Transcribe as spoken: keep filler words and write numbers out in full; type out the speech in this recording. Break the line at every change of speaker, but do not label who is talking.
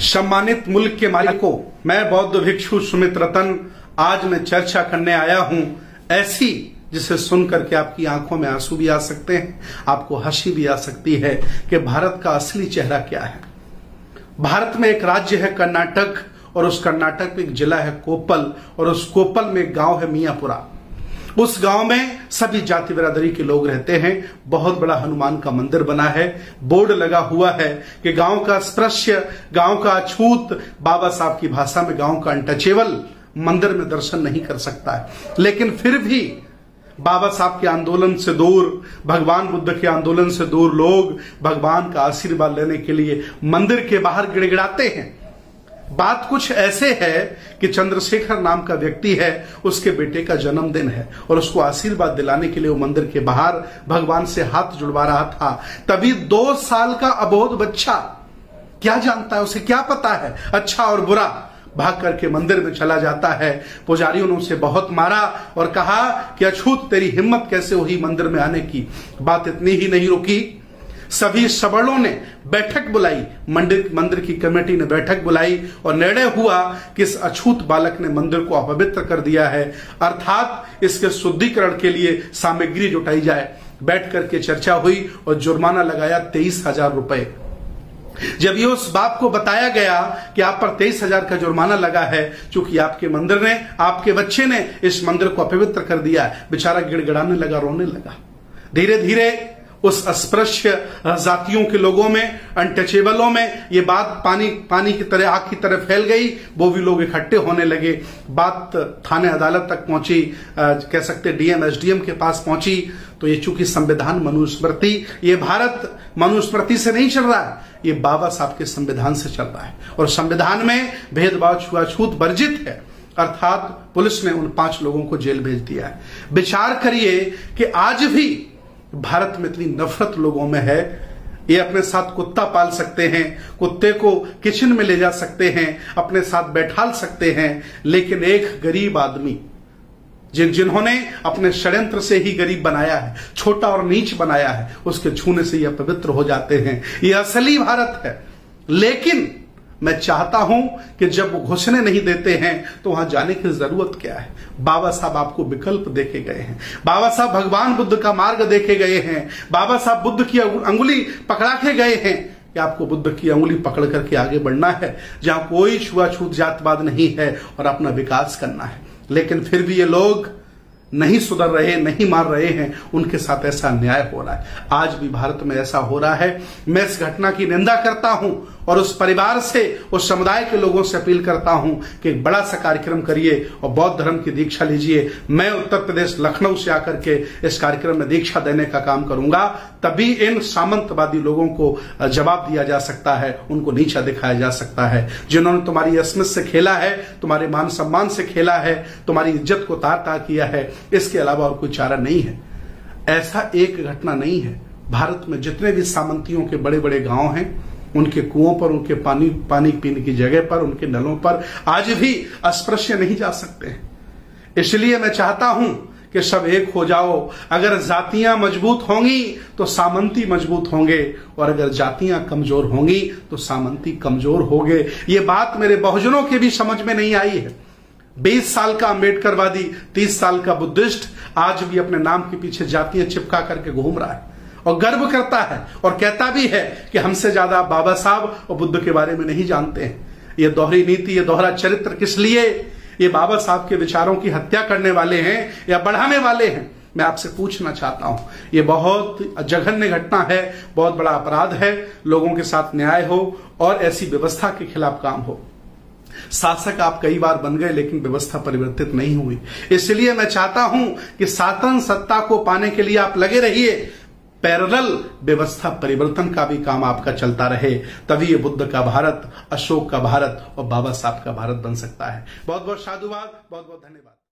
सम्मानित मुल्क के मालिकों, मैं बौद्ध भिक्षु सुमित रतन आज मैं चर्चा करने आया हूं ऐसी जिसे सुनकर के आपकी आंखों में आंसू भी आ सकते हैं, आपको हंसी भी आ सकती है कि भारत का असली चेहरा क्या है। भारत में एक राज्य है कर्नाटक और उस कर्नाटक में एक जिला है कोप्पल और उस कोप्पल में एक गांव है मियापुरा। उस गांव में सभी जाति बिरादरी के लोग रहते हैं। बहुत बड़ा हनुमान का मंदिर बना है, बोर्ड लगा हुआ है कि गांव का स्पर्श्य, गांव का अछूत, बाबा साहब की भाषा में गांव का अनटचेबल मंदिर में दर्शन नहीं कर सकता है। लेकिन फिर भी बाबा साहब के आंदोलन से दूर, भगवान बुद्ध के आंदोलन से दूर लोग भगवान का आशीर्वाद लेने के लिए मंदिर के बाहर गिड़गिड़ाते हैं। बात कुछ ऐसे है कि चंद्रशेखर नाम का व्यक्ति है, उसके बेटे का जन्मदिन है और उसको आशीर्वाद दिलाने के लिए वो मंदिर के बाहर भगवान से हाथ जुड़वा रहा था। तभी दो साल का अबोध बच्चा, क्या जानता है, उसे क्या पता है अच्छा और बुरा, भाग करके मंदिर में चला जाता है। पुजारियों ने उसे बहुत मारा और कहा कि अछूत तेरी हिम्मत कैसे हुई मंदिर में आने की। बात इतनी ही नहीं रुकी, सभी सबड़ों ने बैठक बुलाई, मंदिर मंदिर की कमेटी ने बैठक बुलाई और निर्णय हुआ कि इस अछूत बालक ने मंदिर को अपवित्र कर दिया है, अर्थात इसके शुद्धिकरण के लिए सामग्री जुटाई जाए। बैठ करके चर्चा हुई और जुर्माना लगाया तेईस हजार रुपए। जब ये उस बाप को बताया गया कि आप पर तेईस हजार का जुर्माना लगा है चूंकि आपके मंदिर ने, आपके बच्चे ने इस मंदिर को अपवित्र कर दिया, बेचारा गिड़गिड़ाने लगा, रोने लगा। धीरे धीरे उस अस्पृश्य जातियों के लोगों में, अनटचेबलों में ये बात पानी पानी की तरह, आग की तरह फैल गई। वो भी लोग इकट्ठे होने लगे। बात थाने अदालत तक पहुंची, कह सकते डीएम एसडीएम के पास पहुंची। तो ये चूंकि संविधान मनुस्मृति, ये भारत मनुस्मृति से नहीं चल रहा है, ये बाबा साहब के संविधान से चल रहा है और संविधान में भेदभाव, छुआछूत वर्जित है। अर्थात पुलिस ने उन पांच लोगों को जेल भेज दिया है। विचार करिए कि आज भी भारत में इतनी नफरत लोगों में है। ये अपने साथ कुत्ता पाल सकते हैं, कुत्ते को किचन में ले जा सकते हैं, अपने साथ बैठाल सकते हैं, लेकिन एक गरीब आदमी जिन जिन्होंने अपने षड्यंत्र से ही गरीब बनाया है, छोटा और नीच बनाया है, उसके छूने से ये पवित्र हो जाते हैं। ये असली भारत है। लेकिन मैं चाहता हूं कि जब वो घुसने नहीं देते हैं तो वहां जाने की जरूरत क्या है। बाबा साहब आपको विकल्प देके गए हैं, बाबा साहब भगवान बुद्ध का मार्ग देखे गए हैं, बाबा साहब बुद्ध की अंगुली पकड़ा के गए हैं कि आपको बुद्ध की अंगुली पकड़ करके आगे बढ़ना है, जहां कोई छुआछूत जातवाद नहीं है और अपना विकास करना है। लेकिन फिर भी ये लोग नहीं सुधर रहे, नहीं मार रहे हैं, उनके साथ ऐसा अन्याय हो रहा है। आज भी भारत में ऐसा हो रहा है। मैं इस घटना की निंदा करता हूं और उस परिवार से, उस समुदाय के लोगों से अपील करता हूं कि एक बड़ा सा कार्यक्रम करिए और बौद्ध धर्म की दीक्षा लीजिए। मैं उत्तर प्रदेश लखनऊ से आकर के इस कार्यक्रम में दीक्षा देने का काम करूंगा, तभी इन सामंतवादी लोगों को जवाब दिया जा सकता है, उनको नीचा दिखाया जा सकता है। जिन्होंने तुम्हारी अस्मित से खेला है, तुम्हारे मान सम्मान से खेला है, तुम्हारी इज्जत को तार तार किया है, इसके अलावा और कोई चारा नहीं है। ऐसा एक घटना नहीं है। भारत में जितने भी सामंतियों के बड़े बड़े गांव हैं, उनके कुओं पर, उनके पानी पानी पीने की जगह पर, उनके नलों पर आज भी अस्पृश्य नहीं जा सकते हैं। इसलिए मैं चाहता हूं कि सब एक हो जाओ। अगर जातियां मजबूत होंगी तो सामंती मजबूत होंगे और अगर जातियां कमजोर होंगी तो सामंती कमजोर होंगे। ये बात मेरे बहुजनों के भी समझ में नहीं आई है। बीस साल का अम्बेडकरवादी, तीस साल का बुद्धिस्ट आज भी अपने नाम के पीछे जातियां चिपका करके घूम रहा है और गर्व करता है और कहता भी है कि हमसे ज्यादा बाबा साहब और बुद्ध के बारे में नहीं जानते हैं। ये दोहरी नीति, ये दोहरा चरित्र किस लिए? ये बाबा साहब के विचारों की हत्या करने वाले हैं या बढ़ाने वाले हैं? मैं आपसे पूछना चाहता हूं। ये बहुत जघन्य घटना है, बहुत बड़ा अपराध है। लोगों के साथ न्याय हो और ऐसी व्यवस्था के खिलाफ काम हो। शासक आप कई बार बन गए लेकिन व्यवस्था परिवर्तित नहीं हुई। इसलिए मैं चाहता हूं कि शासन सत्ता को पाने के लिए आप लगे रहिए, पैरेलल व्यवस्था परिवर्तन का भी काम आपका चलता रहे, तभी ये बुद्ध का भारत, अशोक का भारत और बाबा साहब का भारत बन सकता है। बहुत बहुत साधुवाद, बहुत बहुत धन्यवाद।